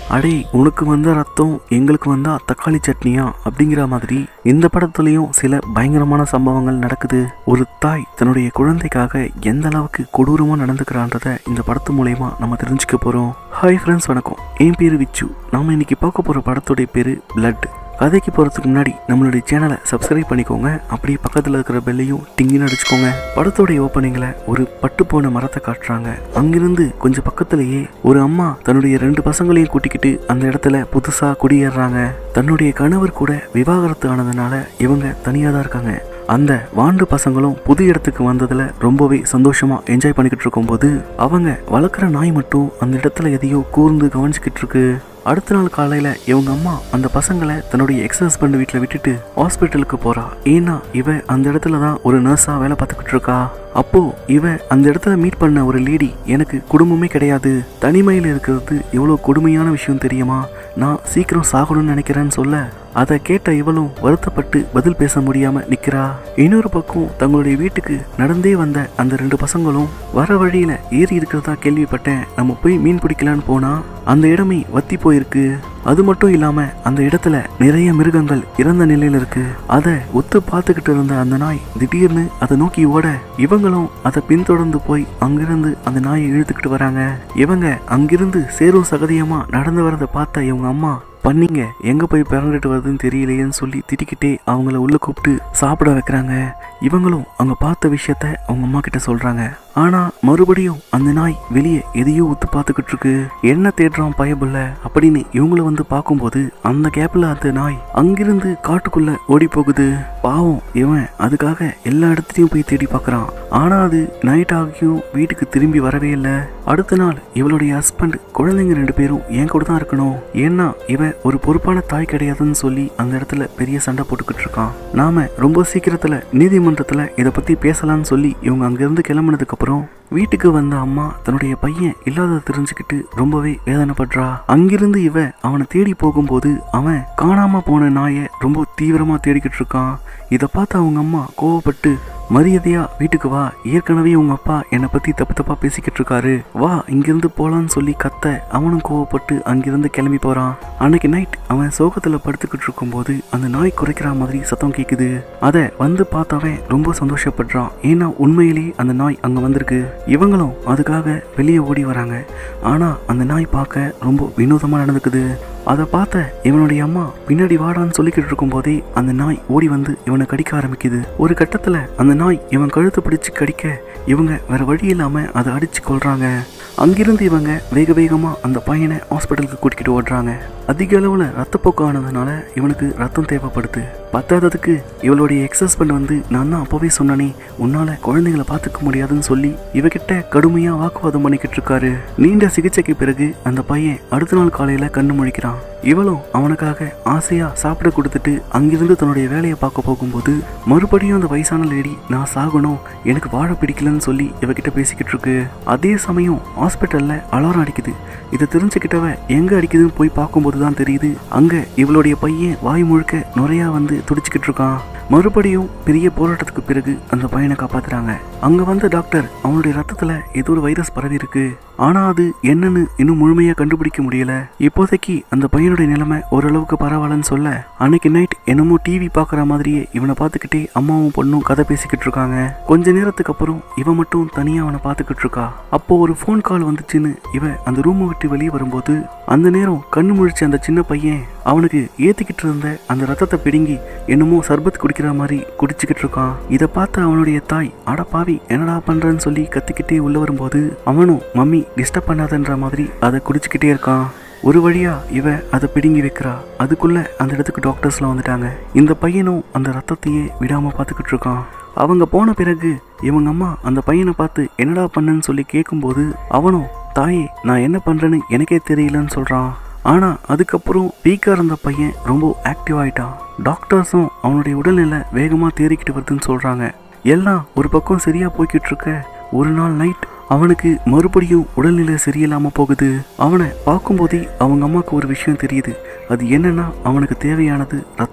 அடே உனக்கு வந்த ரத்தம் எங்களுக்கு வந்தா தக்காளி சட்னியா அப்படிங்கிற மாதிரி இந்த படத்துலயும் சில பயங்கரமான சம்பவங்கள் நடக்குது. ஒரு தாய் தன்னுடைய குழந்தைக்காக எந்த அளவுக்கு கொடூரமா நடந்துக்கிறான்றத இந்த படத்து மூலமா நம்ம தெரிஞ்சுக்க போறோம். ஹாய் ஃப்ரெண்ட்ஸ், வணக்கம். என் பேரு விச்சு. நாம இன்னைக்கு பார்க்க போற படத்துடைய பேரு பிளட். கதைக்கு போறதுக்கு முன்னாடி நம்மளுடைய சேனலை சப்ஸ்கிரைப் பண்ணிக்கோங்க. அப்படியே பக்கத்துல இருக்கிற பெல்லையும் டிங்கின்னு அடிச்சுக்கோங்க. படத்தோடைய ஓப்பனிங்ல ஒரு பட்டு போன மரத்தை காட்டுறாங்க. அங்கிருந்து கொஞ்சம் பக்கத்திலேயே ஒரு அம்மா தன்னுடைய 2 பசங்களையும் கூட்டிக்கிட்டு அந்த இடத்துல புதுசா குடியேறாங்க. தன்னுடைய கணவர் கூட விவாகரத்து ஆனதுனால இவங்க தனியா தான் இருக்காங்க. அந்த வாண்டு பசங்களும் புது இடத்துக்கு வந்ததுல ரொம்பவே சந்தோஷமா என்ஜாய் பண்ணிக்கிட்டு இருக்கும் போது அவங்க வளர்க்குற நாய் மட்டும் அந்த இடத்துல எதையோ கூர்ந்து கவனிச்சுக்கிட்டு இருக்கு. அடுத்த நாள் காலையில இவங்க அம்மா அந்த பசங்களை தன்னுடைய எக்ஸ் ஹஸ்பண்ட் வீட்டுல விட்டுட்டு ஹாஸ்பிட்டலுக்கு போறா. ஏன்னா இவ அந்த இடத்துல தான் ஒரு நர்ஸா வேலை பார்த்துக்கிட்டு இருக்கா. அப்போ இவ அந்த இடத்துல மீட் பண்ண ஒரு லேடி, எனக்கு குடும்பமே கிடையாது, தனிமையில இருக்கிறது எவ்வளவு கொடுமையான விஷயம் தெரியுமா, நான் சீக்கிரம் சாகணும்னு நினைக்கிறேன்னு சொல்ல அதை கேட்ட இவளும் வருத்தப்பட்டு பதில் பேச முடியாம நிக்கிறா. இன்னொரு பக்கம் தங்களுடைய வீட்டுக்கு நடந்தே வந்த அந்த 2 பசங்களும் வர வழியில ஏறி இருக்கிறதா கேள்விப்பட்டேன், நம்ம போய் மீன் பிடிக்கலான்னு போனா அந்த இடமே வத்தி போயிருக்கு. அது மட்டும் இல்லாம அந்த இடத்துல நிறைய மிருகங்கள் இறந்த நிலையில இருக்கு. அதை ஒத்து பார்த்துக்கிட்டு இருந்த அந்த நாய் திடீர்னு அதை நோக்கி ஓட இவங்களும் அதை பின்தொடர்ந்து போய் அங்கிருந்து அந்த நாயை இழுத்துக்கிட்டு வராங்க. இவங்க அங்கிருந்து சேரும் சகதியமா நடந்து வரதை பார்த்த இவங்க அம்மா, பண்ணிங்க எங்க போய் பிறந்துட்டு வருதுன்னு தெரியலையேன்னு சொல்லி திட்டிக்கிட்டே அவங்கள உள்ள கூப்பிட்டு சாப்பிட வைக்கிறாங்க. இவங்களும் அங்க பார்த்த விஷயத்த அவங்க அம்மா கிட்ட சொல்றாங்க. ஆனா மறுபடியும் அந்த நாய் வெளியே எதையோ ஒத்து பார்த்துக்கிட்டு இருக்கு. என்ன தேடுறான் பயபுள்ள அப்படின்னு இவங்கள வந்து பார்க்கும்போது அந்த கேப்ல அந்த நாய் அங்கிருந்து காட்டுக்குள்ள ஓடி போகுது. பாவம் இவன் அதுக்காக எல்லா இடத்துலயும் போய் தேடி பார்க்கறான். ஆனா அது நைட் ஆகியும் வீட்டுக்கு திரும்பி வரவே இல்லை. அடுத்த நாள் இவளுடைய ஹஸ்பண்ட் குழந்தைங்க 2 பேரும் என் கூட தான் இருக்கணும், ஏன்னா இவன் ஒரு பொறுப்பான தாய் கிடையாதுன்னு சொல்லி அந்த இடத்துல பெரிய சண்டை போட்டுக்கிட்டு இருக்கான். நாம ரொம்ப சீக்கிரத்துல நீதிமன்றத்துல இதை பத்தி பேசலாம்னு சொல்லி இவங்க அங்கிருந்து கிளம்புனதுக்கு அப்புறம் வீட்டுக்கு வந்த அம்மா தன்னுடைய பையன் இல்லாத தெரிஞ்சுக்கிட்டு ரொம்பவே வேதனைப்படுறா. அங்கிருந்து இவ அவனை தேடி போகும்போது அவன் காணாம போன நாயை ரொம்ப தீவிரமா தேடிக்கிட்டு இருக்கான். இதை பார்த்து அவங்க அம்மா கோவப்பட்டு, மரியாதையா வீட்டுக்கு வா, ஏற்கனவே உங்க அப்பா என்னை பத்தி தப்பா பேசிக்கிட்டு இருக்காரு, வா இங்கிருந்து போலான்னு சொல்லி கத்த அவனும் கோவப்பட்டு அங்கிருந்து கிளம்பி போறான். அன்னைக்கு நைட் அவன் சோகத்துல படுத்துக்கிட்டு இருக்கும் போது அந்த நாய் குறைக்கிற மாதிரி சத்தம் கேக்குது. அதை வந்து பார்த்தவன் ரொம்ப சந்தோஷப்படுறான். ஏன்னா உண்மையிலேயே அந்த நாய் அங்க வந்திருக்கு. இவங்களும் அதுக்காக வெளியே ஓடி வராங்க. ஆனா அந்த நாய் பார்க்க ரொம்ப வினோதமா நடந்துக்குது. அதை பார்த்த இவனுடைய அம்மா பின்னாடி வாடான்னு சொல்லிக்கிட்டு இருக்கும் போதே அந்த நாய் ஓடி வந்து இவனை கடிக்க ஆரம்பிக்குது. ஒரு கட்டத்துல அந்த நாய் இவன் கழுத்து பிடிச்சு கடிக்க இவங்க வேற வழி இல்லாம அதை அடிச்சு கொள்றாங்க. அங்கிருந்து இவங்க வேக வேகமா அந்த பையனை ஹாஸ்பிட்டலுக்கு கூட்டிக்கிட்டு ஓடுறாங்க. அதிக அளவுல ரத்தப்போக்கு ஆனதுனால இவனுக்கு ரத்தம் தேவைப்படுது. பத்தாததுக்கு இவளுடைய எக்ஸ் ஹஸ்பண்ட் வந்து, நான் தான் அப்பவே சொன்னனே உன்னால குழந்தைகளை பார்த்துக்க முடியாதுன்னு சொல்லி இவகிட்ட கடுமையா வாக்குவாதம் பண்ணிக்கிட்டு இருக்காரு. நீண்ட சிகிச்சைக்கு பிறகு அந்த பையன் அடுத்த நாள் காலையில கண்ணு முழிக்கிறான். இவளும் அவனுக்காக ஆசையா சாப்பிட கொடுத்துட்டு அங்கிருந்து தன்னுடைய வேலையை பார்க்க போகும்போது மறுபடியும் அந்த வயசான லேடி, நான் சாகணும், எனக்கு வாழ பிடிக்கலன்னு சொல்லி இவகிட்ட பேசிக்கிட்டு இருக்கு. அதே சமயம் ஹாஸ்பிட்டல்ல அலாரம் அடிக்குது. இதை தெரிஞ்சுக்கிட்டவ எங்க அடிக்குதுன்னு போய் பார்க்கும்போது தான் தெரியுது, அங்க இவளுடைய பையன் வாய் முழுக்க நுரையா வந்து துடிச்சுக்கிட்டு இருக்கான். மறுபடியும் பெரிய போராட்டத்துக்கு பிறகு அந்த பையனை காப்பாத்துறாங்க. அங்க வந்த டாக்டர் அவனுடைய ரத்தத்துல ஏதோ ஒரு வைரஸ் பரவி இருக்கு, ஆனா அது என்னன்னு இன்னும் முழுமையா கண்டுபிடிக்க முடியல. இப்போதைக்கு அந்த பையனுடைய நிலைமை ஓரளவுக்கு பரவாயில்லன்னு சொல்ல அன்னைக்கு நைட் என்னமோ டிவி பாக்குற மாதிரியே இவனை பார்த்துக்கிட்டே அம்மாவும் பொண்ணும் கதை பேசிக்கிட்டு இருக்காங்க. கொஞ்ச நேரத்துக்கு அப்புறம் இவன் மட்டும் தனியா அவனை பார்த்துக்கிட்டு இருக்கா. அப்போ ஒரு போன் கால் வந்துச்சுன்னு இவ அந்த ரூமை விட்டு வெளியே வரும்போது அந்த நேரம் கண்ணு முழிச்ச அந்த சின்ன பையன் அவனுக்கு ஏத்திக்கிட்டு இருந்த அந்த ரத்தத்தை பிடுங்கி என்னமோ சர்பத் குடிக்கிற மாதிரி குடிச்சுக்கிட்டு இருக்கான். இதை பார்த்து அவனுடைய தாய், அடப்பாவி என்னடா பண்றன்னு சொல்லி கத்திக்கிட்டே உள்ள வரும்போது அவனும் மம்மி டிஸ்டர்ப் பண்ணாதன்ற மாதிரி அதை குடிச்சுக்கிட்டே இருக்கான். ஒரு வழியா இவ அதை பிடுங்கி வைக்கிறா. அதுக்குள்ள அந்த இடத்துக்கு டாக்டர்ஸ்லாம் வந்துட்டாங்க. இந்த பையனும் அந்த ரத்தத்தையே விடாம பார்த்துக்கிட்டு இருக்கான். அவங்க போன பிறகு இவங்க அம்மா அந்த பையனை பார்த்து என்னடா பண்ணன்னு சொல்லி கேட்கும்போது அவனும், தாயே நான் என்ன பண்றேன்னு எனக்கே தெரியலன்னு சொல்றான். ஆனா அதுக்கப்புறம் வீக்கா இருந்த பையன் ரொம்ப ஆக்டிவ் ஆயிட்டான். டாக்டர்ஸும் அவனுடைய உடல்நிலை வேகமா தேறிக்கிட்டு வருதுன்னு சொல்றாங்க. எல்லாம் ஒரு பக்கம் சரியா போய்கிட்டு இருக்க ஒரு நாள் நைட் அவனுக்கு மறுபடியும் உடல்நிலை சரியில்லாம போகுது. அவனை பார்க்கும்போதே அவங்க அம்மாவுக்கு ஒரு விஷயம் தெரியுது. அது என்னன்னா அவனுக்கு தேவையானது ரத்தம்.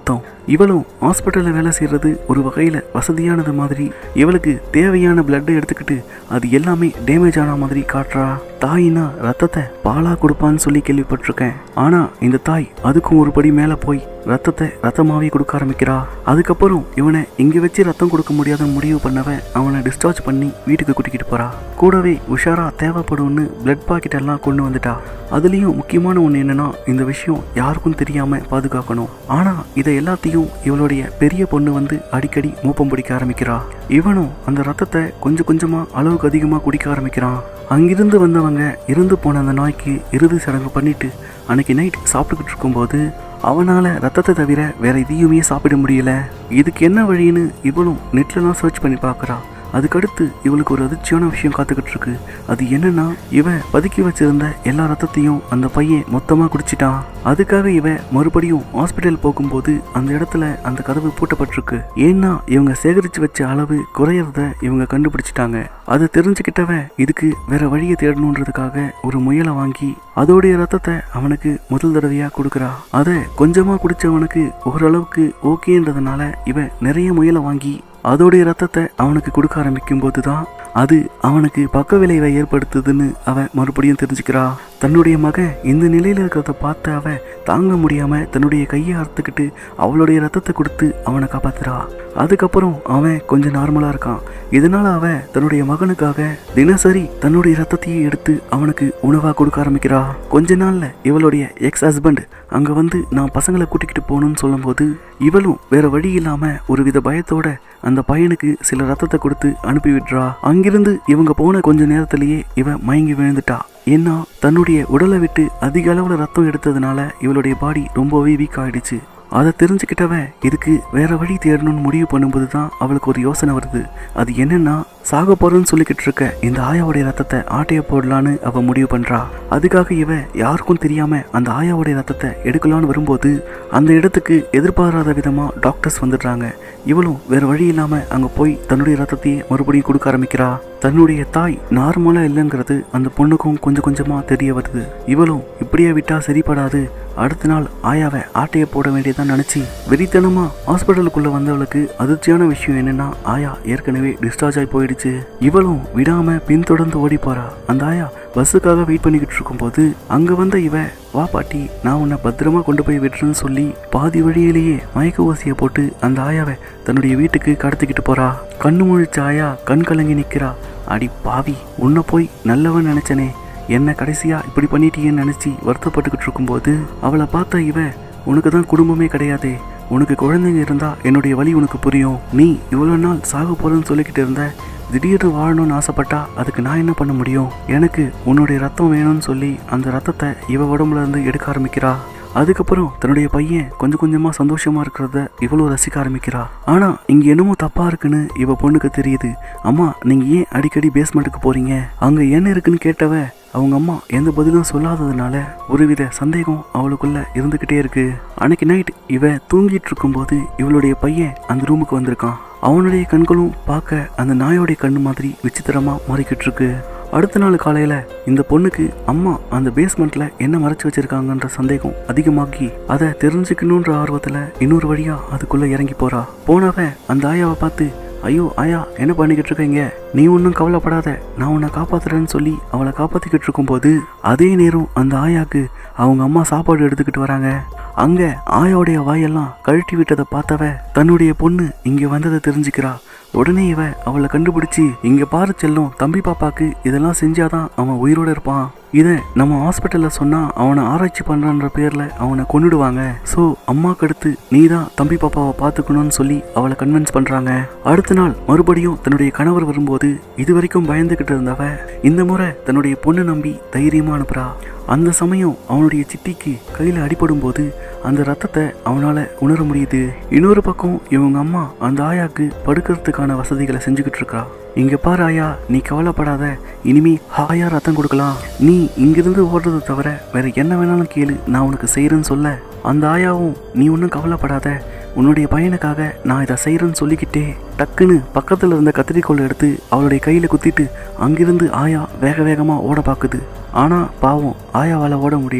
இவளும் ஹாஸ்பிட்டல்ல வேலை செய்யறது ஒரு வகையில வசதியானது மாதிரி இவளுக்கு தேவையான பிளட்டை எடுத்துக்கிட்டு அது எல்லாமே டேமேஜ் ஆன மாதிரி காட்டுறா. தாயினா ரத்தத்தை பாலா கொடுப்பான்னு சொல்லி கேள்விப்பட்டிருக்கேன். ஆனா இந்த தாய் அதுக்கும் ஒரு படி மேல போய் ரத்தத்தை ரத்தமாவே கொடுக்க ஆரம்பிக்கிறா. அதுக்கப்புறம் இவனை இங்க வச்சு ரத்தம் கொடுக்க முடியாத முடிவு பண்ணவ அவனை டிஸ்சார்ஜ் பண்ணி வீட்டுக்கு கூட்டிக்கிட்டு போறா. கூடவே உஷாரா தேவைப்படும்னு பிளட் பாக்கெட் எல்லாம் கொண்டு வந்துட்டா. அதுலயும் முக்கியமான ஒண்ணு என்னன்னா இந்த விஷயம் யாருக்கும் தெரியாம பாதுகாக்கணும். ஆனா இதை எல்லாத்தையும் இவளுடைய பெரிய பொண்ணு வந்து அடிக்கடி மூப்பம் பிடிக்க ஆரம்பிக்கிறா. இவனும் அந்த ரத்தத்தை கொஞ்சம் கொஞ்சமா அளவுக்கு அதிகமா குடிக்க ஆரம்பிக்கிறான். அங்கிருந்து வந்தவங்க இறந்து போன அந்த நாய்க்கு இறுதி சடங்கு பண்ணிட்டு அன்னைக்கு நைட் சாப்பிட்டுக்கிட்டு இருக்கும்போது அவனால ரத்தத்தை தவிர வேற எதையுமே சாப்பிட முடியல. இதுக்கு என்ன வழின்னு இவளும் நெட்லலாம் சர்ச் பண்ணி பார்க்கறா. அதுக்கடுத்து இவளுக்கு ஒரு அதிர்ச்சியான விஷயம் காத்துக்கிட்டு இருக்கு. அது என்னன்னா இவ பதுக்கி வச்சிருந்த எல்லா ரத்தத்தையும் அந்த பையன் மொத்தமா குடிச்சிட்டான். அதுக்காக இவ மறுபடியும் ஹாஸ்பிட்டல் போகும்போது அந்த இடத்துல அந்த கதவு பூட்டப்பட்டிருக்கு. ஏன்னா இவங்க சேகரிச்சு வச்ச அளவு குறையறத இவங்க கண்டுபிடிச்சிட்டாங்க. அதை தெரிஞ்சுக்கிட்டவ இதுக்கு வேற வழியை தேடணுன்றதுக்காக ஒரு முயலை வாங்கி அதோடைய ரத்தத்தை அவனுக்கு முதல் தடவையா கொடுக்கறா. அதை கொஞ்சமா குடிச்சவனுக்கு ஓரளவுக்கு ஓகேன்றதுனால இவ நிறைய முயலை வாங்கி அதோடைய ரத்தத்தை அவனுக்கு கொடுக்க ஆரம்பிக்கும் போதுதான் அது அவனுக்கு பக்க விளைவை ஏற்படுத்துதுன்னு அவ மறுபடியும் தெரிஞ்சுக்கிறா. தன்னுடைய மகன் இந்த நிலையில இருக்கிறத பார்த்து அவ தாங்க முடியாம தன்னுடைய கையை அறுத்துக்கிட்டு அவளுடைய ரத்தத்தை கொடுத்து அவனை காப்பாத்துறா. அதுக்கப்புறம் அவன் கொஞ்சம் நார்மலா இருக்கான். இதனால அவ தன்னுடைய மகனுக்காக தினசரி தன்னுடைய ரத்தத்தையே எடுத்து அவனுக்கு உணவா கொடுக்க ஆரம்பிக்கிறா. கொஞ்ச நாள்ல இவளுடைய எக்ஸ் ஹஸ்பண்ட் அங்க வந்து நான் பசங்களை கூட்டிக்கிட்டு போகணும்னு சொல்லும் போது இவளும் வேற வழி இல்லாம ஒரு வித பயத்தோட அந்த பையனுக்கு சில ரத்தத்தை கொடுத்து அனுப்பி விடுறா. அங்கிருந்து இவங்க போன கொஞ்ச நேரத்திலேயே இவ மயங்கி விழுந்துட்டா. ஏன்னா தன்னுடைய உடலை விட்டு அதிக அளவுல ரத்தம் எடுத்ததுனால இவளுடைய பாடி ரொம்பவே வீக் ஆயிடுச்சு. அதை தெரிஞ்சுக்கிட்டவ இதுக்கு வேற வழி தேடணும்னு முடிவு பண்ணும்போது தான் அவளுக்கு ஒரு யோசனை வருது. அது என்னன்னா சாக போறன்னு சொல்லிக்கிட்டு இருக்க இந்த ஆயாவுடைய ரத்தத்தை ஆட்டைய போடலான்னு அவ முடிவு பண்றா. அதுக்காக இவ யாருக்கும் தெரியாம அந்த ஆயாவுடைய ரத்தத்தை எடுக்கலான்னு வரும்போது அந்த இடத்துக்கு எதிர்பாராத விதமா டாக்டர்ஸ் வந்துடுறாங்க. இவளும் வேற வழி இல்லாம அங்க போய் தன்னுடைய ரத்தத்தையே மறுபடியும் கொடுக்க ஆரம்பிக்கிறா. தன்னுடைய தாய் நார்மலா இல்லைங்கிறது அந்த பொண்ணுக்கும் கொஞ்சம் கொஞ்சமா தெரிய வருது. இவளும் இப்படியே விட்டா சரிப்படாது, அடுத்த நாள் ஆயாவை ஆட்டைய போட வேண்டியதான் நினைச்சு வெறித்தனமா ஹாஸ்பிட்டலுக்குள்ள வந்தவளுக்கு அதிர்ச்சியான விஷயம் என்னன்னா ஆயா ஏற்கனவே டிஸ்சார்ஜ் ஆகி போயிடுச்சு. இவளும் விடாம பின்தொடர்ந்து ஓடி போறா. அந்த ஆயா பஸ்ஸுக்காக வெயிட் பண்ணிக்கிட்டு இருக்கும்போது அங்க வந்த இவ வா பாட்டி நான் உன்னை பத்திரமா கொண்டு போய் விட்டுறேன்னு சொல்லி பாதி வழியிலேயே மயக்க ஊசியை போட்டு அந்த ஆயாவை தன்னுடைய வீட்டுக்கு கடத்திக்கிட்டு போறா. கண்ணு முழிச்ச ஆயா கண் கலங்கி நிக்கிறா. அடி பாவி, உன்னை போய் நல்லவன் நினைச்சனே, என்ன கடைசியா இப்படி பண்ணிட்டீங்கன்னு நினைச்சு வருத்தப்பட்டுக்கிட்டு இருக்கும்போது அவளை பார்த்த இவ உனக்கு தான் குடும்பமே கிடையாதே, உனக்கு குழந்தைங்க இருந்தா என்னுடைய வலி உனக்கு புரியும். நீ இவ்வளவு நாள் சாக போறன்னு சொல்லிக்கிட்டு இருந்த, திடீர்னு வாழணும்னு ஆசைப்பட்டா அதுக்கு நான் என்ன பண்ண முடியும்? எனக்கு உன்னுடைய ரத்தம் வேணும்னு சொல்லி அந்த ரத்தத்தை இவ உடம்புல இருந்து எடுக்க ஆரம்பிக்கிறா. அதுக்கப்புறம் தன்னுடைய பையன் கொஞ்சம் கொஞ்சமா சந்தோஷமா இருக்கிறத இவ்வளவு ரசிக்க ஆரம்பிக்கிறா. ஆனா இங்க என்னமோ தப்பா இருக்குன்னு இவ பொண்ணுக்கு தெரியுது. அம்மா நீங்க ஏன் அடிக்கடி பேஸ்மெண்ட்டுக்கு போறீங்க, அங்க என்ன இருக்குன்னு கேட்டவ அவங்க அம்மா எந்த பதிலும் சொல்லாததுனால ஒருவித சந்தேகம் அவளுக்குள்ள இருந்துகிட்டே இருக்கு. அன்னைக்கு நைட் இவ தூங்கிட்டு இருக்கும்போது இவளுடைய பையன் அந்த ரூமுக்கு வந்திருக்கான். அவனுடைய கண்களும் பார்க்க அந்த நாயோடைய கண்ணு மாதிரி விசித்திரமா மாறிக்கிட்டு இருக்கு. அடுத்த நாள் காலையில இந்த பொண்ணுக்கு அம்மா அந்த பேஸ்மெண்ட்ல என்ன மறைச்சு வச்சிருக்காங்கன்ற சந்தேகம் அதிகமாகி அதை தெரிஞ்சுக்கணுன்ற ஆர்வத்துல இன்னொரு வழியா அதுக்குள்ள இறங்கி போறா. போனவ அந்த ஆயாவை பார்த்து ஐயோ ஆயா என்ன பண்ணிக்கிட்டு இருக்கீங்க, நீ ஒன்றும் கவலைப்படாத நான் உன்னை காப்பாத்துறேன்னு சொல்லி அவளை காப்பாத்திக்கிட்டு இருக்கும்போது அதே நேரம் அந்த ஆயாக்கு அவங்க அம்மா சாப்பாடு எடுத்துக்கிட்டு வராங்க. அங்க ஆயாவுடைய வாயெல்லாம் கழட்டி விட்டதை பார்த்தவ தன்னுடைய பொண்ணு இங்க வந்ததை தெரிஞ்சுக்கிறா. உடனே இவ அவளை கண்டுபிடிச்சு இங்க பாரு செல்லும், தம்பி பாப்பாக்கு இதெல்லாம் செஞ்சாதான் அவன் உயிரோட இருப்பான், இதை நம்ம ஹாஸ்பிட்டல்ல சொன்னா அவனை ஆராய்ச்சி பண்றான்ற பேர்ல அவனை கொன்னுடுவாங்க, சோ அம்மாக்கு அடுத்து நீ தான் தம்பி பாப்பாவை பாத்துக்கணும்னு சொல்லி அவளை கன்வின்ஸ் பண்றாங்க. அடுத்த நாள் மறுபடியும் தன்னுடைய கணவர் வரும்போது இது வரைக்கும் பயந்துகிட்டு இருந்தவ இந்த முறை தன்னுடைய பொண்ணு நம்பி தைரியமா அனுப்புறா. அந்த சமயம் அவனுடைய சித்திக்கு கையில அடிபடும் போது அந்த ரத்தத்தை அவனால உணர முடியுது. இன்னொரு பக்கம் இவங்க அம்மா அந்த ஆயாக்கு படுக்கிறதுக்கான வசதிகளை செஞ்சுக்கிட்டு இருக்கா. இங்க பாரு ஆயா, நீ கவலைப்படாத, இனிமே ஹாயா ரத்தம் கொடுக்கலாம், நீ இங்கிருந்து ஓடுறதை தவிர வேற என்ன வேணாலும் கேளு, நான் உனக்கு செய்யறேன்னு சொல்ல அந்த ஆயாவும் நீ ஒன்றும் கவலைப்படாத, உன்னுடைய பையனுக்காக நான் இதை செய்யறேன்னு சொல்லிக்கிட்டே டக்குன்னு பக்கத்துல இருந்த கத்திரிக்கோள் எடுத்து அவளுடைய கையில குத்திட்டு அங்கிருந்து ஆயா வேக வேகமா ஓட பாக்குது. ஆனா பாவம் ஆயாவால ஓட முடியல.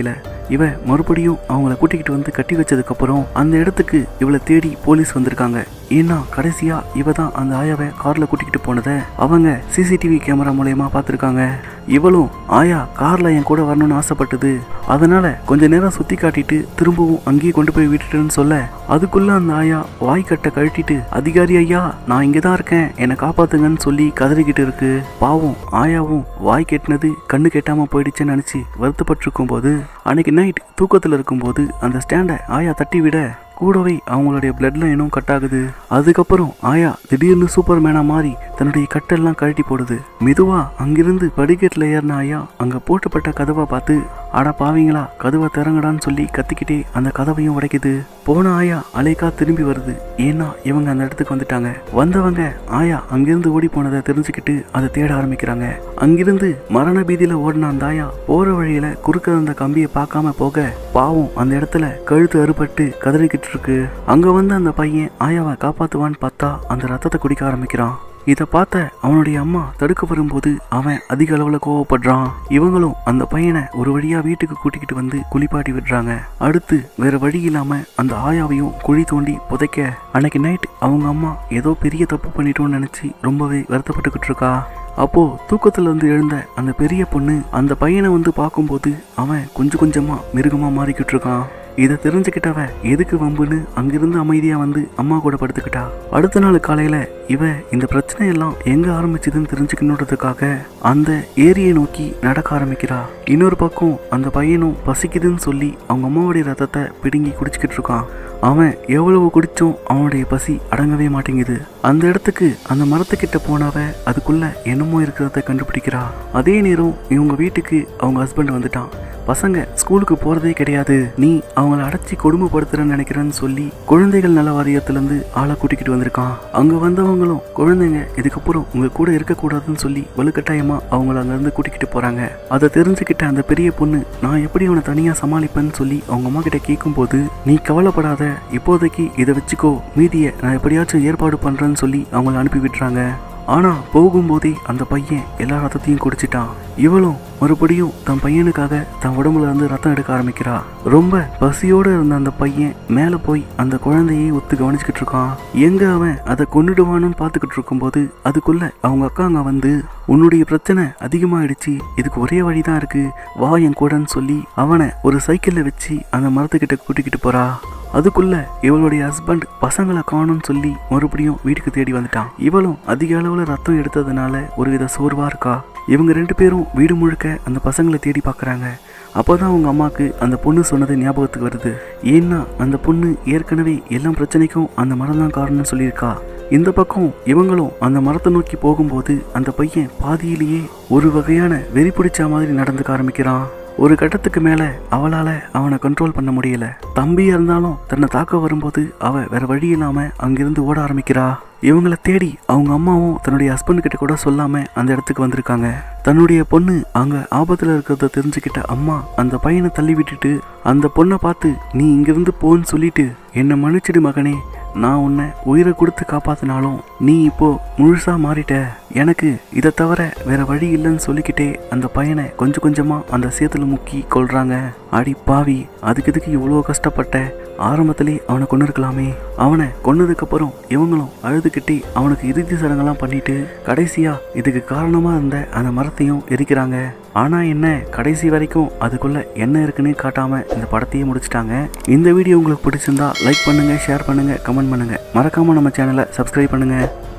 இவ மறுபடியும் அவங்கள கூட்டிக்கிட்டு வந்து கட்டி வச்சதுக்கு அப்புறம் அந்த இடத்துக்கு இவளை தேடி போலீஸ் வந்திருக்காங்க. ஏன்னா கடைசியா இவ தான் அந்த ஆயாவை கார்ல கூட்டிக்கிட்டு போனதை அவங்க சிசிடிவி கேமரா மூலயமா பார்த்துருக்காங்க. இவளும் ஆயா கார்ல என் கூட வரணும்னு ஆசைப்பட்டது, அதனால கொஞ்ச நேரம் சுத்தி காட்டிட்டு திரும்பவும் அங்கேயே கொண்டு போய் விட்டுட்டேன்னு சொல்ல அதுக்குள்ள அந்த ஆயா வாய்க்கட்டை கழட்டிட்டு அதிகாரி ஐயா நான் இங்கதான் இருக்கேன் என்னை காப்பாத்துங்கன்னு சொல்லி கதறிக்கிட்டு இருக்கு. பாவம் ஆயாவும் வாய் கெட்டினது கண்ணு கெட்டாம போயிடுச்சுன்னு நினைச்சு வருத்தப்பட்டிருக்கும் போது அன்னைக்கு நைட் தூக்கத்துல இருக்கும்போது அந்த ஸ்டாண்டை ஆயா தட்டி விட கூடவே அவங்களுடைய பிளட் லைனும் கட் ஆகுது. அதுக்கப்புறம் ஆயா திடீர்னு சூப்பர் மேனா மாறி தன்னுடைய கட்டெல்லாம் கழட்டி போடுது. மெதுவா அங்கிருந்து படிக்கட்டுல ஏறின ஆயா அங்க போட்டுப்பட்ட கதவை பார்த்து அட பாவீங்களா கதவை திறங்கடான்னு சொல்லி கத்திக்கிட்டே அந்த கதவையும் உடைக்குது. போன ஆயா அலைக்கா திரும்பி வருது. ஏன்னா இவங்க அந்த இடத்துக்கு வந்துட்டாங்க. வந்தவங்க ஆயா அங்கிருந்து ஓடி போனதை தெரிஞ்சுக்கிட்டு அதை தேட ஆரம்பிக்கிறாங்க. அங்கிருந்து மரண பீதியில ஓடின அந்த ஆயா போற வழியில குறுக்க அந்த கம்பியை பார்க்காம போக பாவம் அந்த இடத்துல கழுத்து அறுபட்டு கதறிக்கிட்டு இருக்கு. அங்க வந்து அந்த பையன் ஆயாவை காப்பாத்துவான்னு பார்த்தா அந்த ரத்தத்தை குடிக்க ஆரம்பிக்கிறான். இதை பார்த்த அவனுடைய அம்மா தடுக்க வரும்போது அவன் அதிக அளவுல கோவப்படுறான். இவங்களும் அந்த பையனை ஒரு வழியா வீட்டுக்கு கூட்டிக்கிட்டு வந்து குளிப்பாட்டி விடுறாங்க. அடுத்து வேற வழி இல்லாம அந்த ஆயாவையும் குழி தோண்டி புதைக்க அன்னைக்கு நைட் அவங்க அம்மா ஏதோ பெரிய தப்பு பண்ணிட்டோம்னு நினைச்சு ரொம்பவே வருத்தப்பட்டுக்கிட்டு இருக்கா. அப்போ தூக்கத்துல இருந்து எழுந்த அந்த பெரிய பொண்ணு அந்த பையனை வந்து பார்க்கும்போது அவன் கொஞ்சம் கொஞ்சமா மிருகமா மாறிக்கிட்டு இருக்கான். இதை தெரிஞ்சுக்கிட்டவ எதுக்கு வம்புன்னு அங்கிருந்து அமைதியா வந்து அம்மா கூட படுத்துக்கிட்டா. அடுத்த நாள் காலையில இவ இந்த பிரச்சனை எல்லாம் எங்க ஆரம்பிச்சதுன்னு தெரிஞ்சுக்கணுன்றதுக்காக அந்த ஏரியை நோக்கி நடக்க ஆரம்பிக்கிறா. இன்னொரு பக்கம் அந்த பையனும் பசிக்குதுன்னு சொல்லி அவங்க அம்மாவுடைய ரத்தத்தை பிடுங்கி குடிச்சுக்கிட்டு இருக்கான். அவன் எவ்வளவு குடிச்சும் அவனுடைய பசி அடங்கவே மாட்டேங்குது. அந்த இடத்துக்கு அந்த மரத்துக்கிட்ட போனவ அதுக்குள்ள என்னமோ இருக்கிறத கண்டுபிடிக்கிறா. அதே நேரம் இவங்க வீட்டுக்கு அவங்க ஹஸ்பண்ட் வந்துட்டான். பசங்க ஸ்கூலுக்கு போறதே கிடையாது, நீ அவங்கள அடைச்சி கொடுமைப்படுத்துறன்னு நினைக்கிறேன்னு சொல்லி குழந்தைகள் நல வாரியத்துல இருந்து ஆளை கூட்டிக்கிட்டு வந்திருக்கான். அங்க வந்தவங்களும் குழந்தைங்க இதுக்கப்புறம் உங்க கூட இருக்கக்கூடாதுன்னு சொல்லி வலுக்கட்டாயமா அவங்கள அங்க இருந்து கூட்டிக்கிட்டு போறாங்க. அதை தெரிஞ்சுக்கிட்ட அந்த பெரிய பொண்ணு நான் எப்படி அவனை தனியா சமாளிப்பேன்னு சொல்லி அவங்க அம்மா கிட்ட கேட்கும் போது நீ கவலைப்படாத இப்போதைக்கு இதை வச்சுக்கோ, மீதியை நான் எப்படியாச்சும் ஏற்பாடு பண்றேன்னு சொல்லி அவங்கள அனுப்பி விட்டுறாங்க. ஆனா போகும்போதே அந்த பையன் எல்லா ரத்தத்தையும் குடிச்சிட்டான். இவளும் மறுபடியும் தன் பையனுக்காக தன் உடம்புல இருந்து ரத்தம் எடுக்க ஆரம்பிக்கிறா. ரொம்ப பசியோட இருந்த அந்த பையன் மேல போய் அந்த குழந்தையை ஒத்து கவனிச்சுக்கிட்டு இருக்கான். எங்க அவன் அதை கொன்னுடுவான்னு பாத்துக்கிட்டு இருக்கும் போது அதுக்குள்ள அவங்க அக்கா அங்க வந்து உன்னுடைய பிரச்சனை அதிகமாயிடுச்சு, இதுக்கு ஒரே வழிதான் இருக்கு, வா என் கூடன்னு சொல்லி அவனை ஒரு சைக்கிள்ல வச்சு அந்த மரத்துக்கிட்ட கூட்டிக்கிட்டு போறா. அதுக்குள்ள இவளுடைய ஹஸ்பண்ட் பசங்களை காணும்னு சொல்லி மறுபடியும் வீட்டுக்கு தேடி வந்துட்டான். இவளும் அதிக அளவுல ரத்தம் எடுத்ததுனால ஒருவித சோர்வா இருக்கா. இவங்க 2 பேரும் வீடு முழுக்க அந்த பசங்களை தேடி பார்க்கறாங்க. அப்போதான் அவங்க அம்மாவுக்கு அந்த பொண்ணு சொன்னது ஞாபகத்துக்கு வருது. ஏன்னா அந்த பொண்ணு ஏற்கனவே எல்லா பிரச்சனைக்கும் அந்த மரம் தான் காரணம்னு சொல்லியிருக்கா. இந்த பக்கம் இவங்களும் அந்த மரத்தை நோக்கி போகும்போது அந்த பையன் பாதியிலேயே ஒரு வகையான வெறி பிடிச்ச மாதிரி நடந்துக்க ஆரம்பிக்கிறான். ஒரு கட்டத்துக்கு மேல அவளால அவனை கண்ட்ரோல் பண்ண முடியல. தம்பியா இருந்தாலும் தன்னை தாக்க வரும்போது அவ வேற வழி இல்லாம அங்கிருந்து ஓட ஆரம்பிக்கிறா. இவங்களை தேடி அவங்க அம்மாவும் தன்னுடைய ஹஸ்பண்ட் கிட்ட கூட சொல்லாம அந்த இடத்துக்கு வந்திருக்காங்க. தன்னுடைய பொண்ணு அங்க ஆபத்துல இருக்கிறத தெரிஞ்சுக்கிட்ட அம்மா அந்த பையனை தள்ளி விட்டுட்டு அந்த பொண்ணை பார்த்து நீ இங்கிருந்து போன்னு சொல்லிட்டு என்னை மன்னிச்சிடு மகனே, நான் உன்னை உயிரை கொடுத்து காப்பாத்தினாலும் நீ இப்போ முழுசா மாறிட்ட, எனக்கு இதை தவிர வேற வழி இல்லைன்னு சொல்லிக்கிட்டே அந்த பையனை கொஞ்சம் கொஞ்சமா அந்த சேத்துல முக்கி கொள்றாங்க. அடி பாவி, அதுக்கு இவ்வளோ கஷ்டப்பட்ட, ஆரம்பத்திலே அவனை கொண்டு இருக்கலாமே. அவனை கொன்னதுக்கு அப்புறம் இவங்களும் அழுதுகிட்டே அவனுக்கு இறுதி சடங்கெல்லாம் பண்ணிட்டு கடைசியா இதுக்கு காரணமா இருந்த அந்த மரத்தையும் எரிக்கிறாங்க. ஆனா என்ன, கடைசி வரைக்கும் அதுக்குள்ள என்ன இருக்குன்னு காட்டாம இந்த படத்தையே முடிச்சிட்டாங்க. இந்த வீடியோ உங்களுக்கு பிடிச்சிருந்தா லைக் பண்ணுங்க, ஷேர் பண்ணுங்க, கமெண்ட் பண்ணுங்க. மறக்காம நம்ம சேனலை சப்ஸ்கிரைப் பண்ணுங்க.